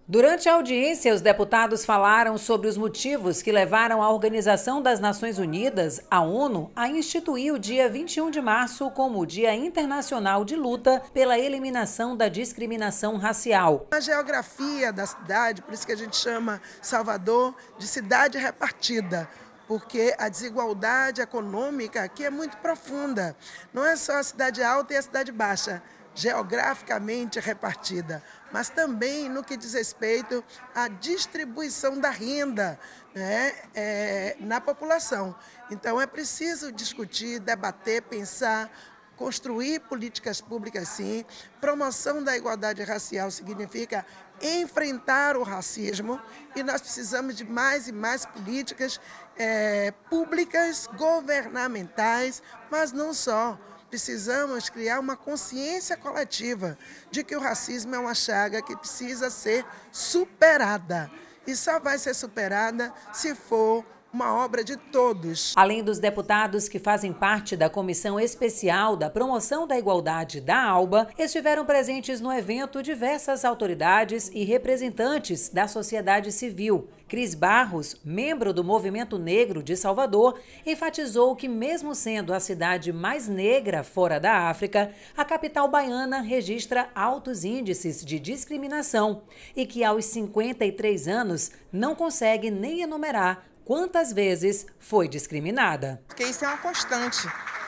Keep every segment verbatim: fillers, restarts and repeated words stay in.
Durante a audiência, os deputados falaram sobre os motivos que levaram a Organização das Nações Unidas, a ONU, a instituir o dia vinte e um de março como o Dia Internacional de Luta pela Eliminação da Discriminação Racial. A geografia da cidade, por isso que a gente chama Salvador de cidade repartida, porque a desigualdade econômica aqui é muito profunda. Não é só a cidade alta e a cidade baixa, geograficamente repartida, mas também no que diz respeito à distribuição da renda, né, é, na população. Então é preciso discutir, debater, pensar, construir políticas públicas sim. Promoção da igualdade racial significa enfrentar o racismo e nós precisamos de mais e mais políticas é, públicas, governamentais, mas não só. Precisamos criar uma consciência coletiva de que o racismo é uma chaga que precisa ser superada. E só vai ser superada se for uma obra de todos. Além dos deputados que fazem parte da Comissão Especial da Promoção da Igualdade da ALBA, estiveram presentes no evento diversas autoridades e representantes da sociedade civil. Cris Barros, membro do Movimento Negro de Salvador, enfatizou que, mesmo sendo a cidade mais negra fora da África, a capital baiana registra altos índices de discriminação e que, aos cinquenta e três anos, não consegue nem enumerar quantas vezes foi discriminada. Porque isso é uma constante.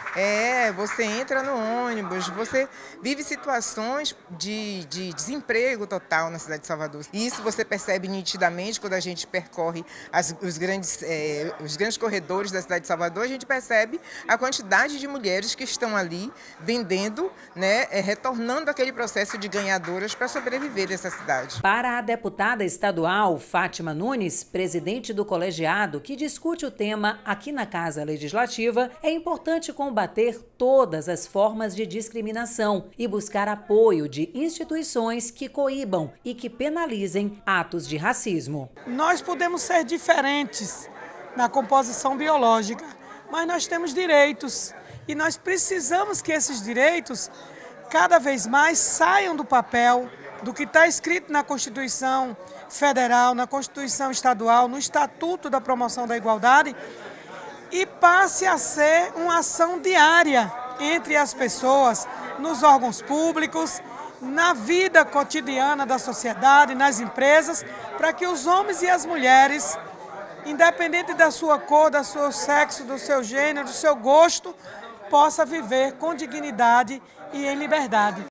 É, você entra no ônibus, você vive situações de, de desemprego total na cidade de Salvador. E isso você percebe nitidamente quando a gente percorre as, os, grandes, é, os grandes corredores da cidade de Salvador, a gente percebe a quantidade de mulheres que estão ali vendendo, né, é, retornando aquele processo de ganhadoras para sobreviver nessa cidade. Para a deputada estadual Fátima Nunes, presidente do colegiado que discute o tema aqui na Casa Legislativa, é importante combater combater todas as formas de discriminação e buscar apoio de instituições que coíbam e que penalizem atos de racismo. Nós podemos ser diferentes na composição biológica, mas nós temos direitos e nós precisamos que esses direitos cada vez mais saiam do papel do que está escrito na Constituição Federal, na Constituição Estadual, no Estatuto da Promoção da Igualdade, e passe a ser uma ação diária entre as pessoas, nos órgãos públicos, na vida cotidiana da sociedade, nas empresas, para que os homens e as mulheres, independente da sua cor, do seu sexo, do seu gênero, do seu gosto, possam viver com dignidade e em liberdade.